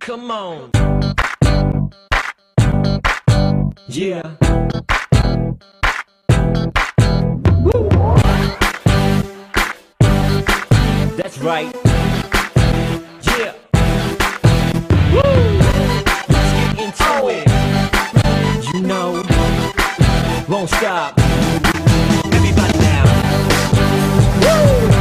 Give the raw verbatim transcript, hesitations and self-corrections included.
Come on. Yeah. Woo. That's right. Yeah. Woo. Let's get into it. You know, won't stop. Everybody now. Woo.